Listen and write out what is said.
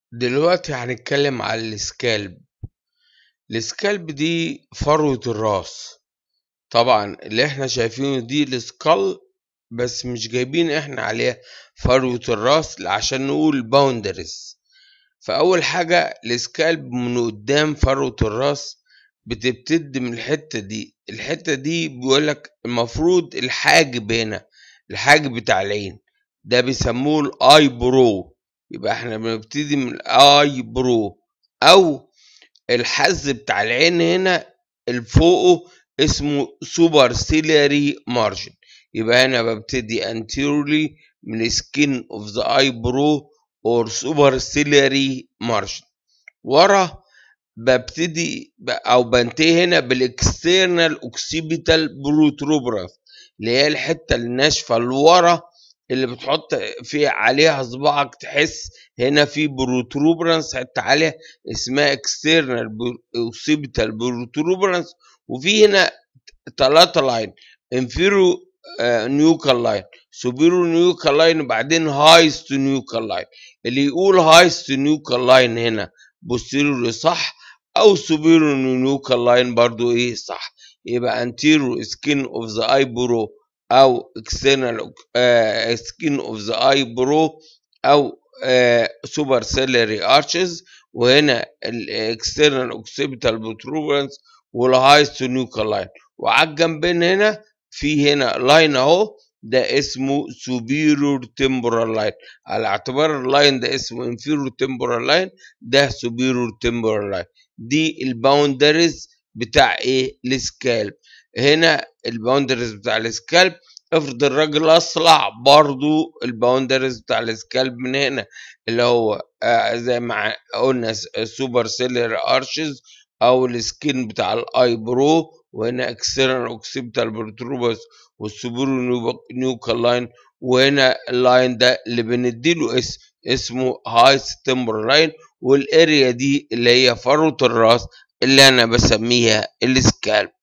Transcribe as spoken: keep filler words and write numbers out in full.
دلوقتي هنتكلم على السكالب. السكالب دي فروة الراس. طبعا اللي احنا شايفينه دي السكال، بس مش جايبين احنا عليها فروة الراس عشان نقول باوندرز. فأول حاجة السكالب من قدام فروة الراس بتبتدي من الحتة دي. الحتة دي بيقولك المفروض الحاجب هنا، الحاجب بتاع العين ده بيسموه الاي برو. يبقى احنا بنبتدي من الاي برو، او الحز بتاع العين هنا الفوقه اسمه سوبر سيلاري مارجن. يبقى هنا ببتدي anteriorly من skin of the eyebrow or super ciliary margin. ورا ببتدي او بنتهي هنا بالاكسترنال اوكسيبيتال بروتروبراس، اللي هي الحته الناشفه اللي ورا اللي بتحط في عليها صباعك تحس هنا في بروتروبرانس حتى عليها اسمها اكسترنال اوكسيبيتال بروتروبرانس. وفي هنا ثلاثة لاين: انفيرو نيوكال لاين، سوبيرو نيوكال لاين، وبعدين هايست نيوكال لاين. اللي يقول هايست نيوكال لاين هنا بوستيريور صح، او سوبيرو نيوكال لاين برضو ايه صح. يبقى انتيرو سكين اوف ذا اي برو او اكسترنال سكين اوف ذا اي برو او سوبر سيلري ارشز، وهنا الاكسترنال اوكسيبيتال بروتروبرانس والهايست نيوكال لاين. وعلى الجنبين هنا في هنا لاين اهو، ده اسمه superior temporal line، على اعتبار اللاين ده اسمه inferior temporal line، ده superior temporal line. دي الباوندرز بتاع ايه السكالب. هنا الباوندرز بتاع السكالب، افرض الراجل اصلع برضو الباوندرز بتاع السكالب من هنا اللي هو آه زي ما قلنا سوبر سيلر ارشز او السكين بتاع الاي برو، وهنا اكسترنال اوكسيبيتال بروتروبس والسوبرو نيوكال لاين، وهنا اللاين ده اللي بنديله اسم اسمه هايست تمبر لاين. والاريا دي اللي هي فروة الراس اللي انا بسميها السكالب.